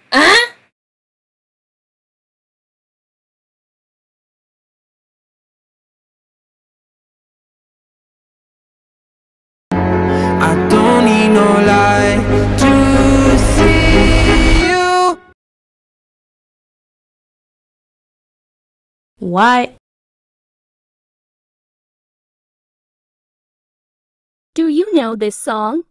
Huh? I don't need no light to see you. Why? Do you know this song?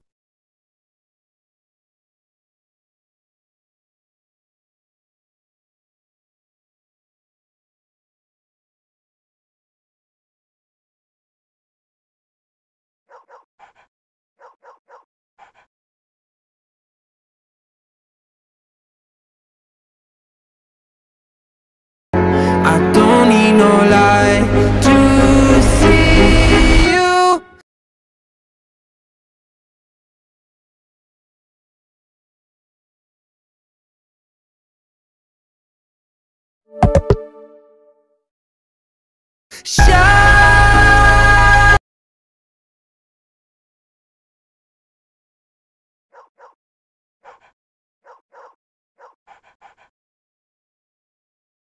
I don't need no light to see you. Shine.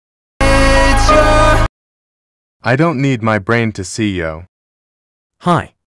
It's your I don't need my brain to see, yo. Hi,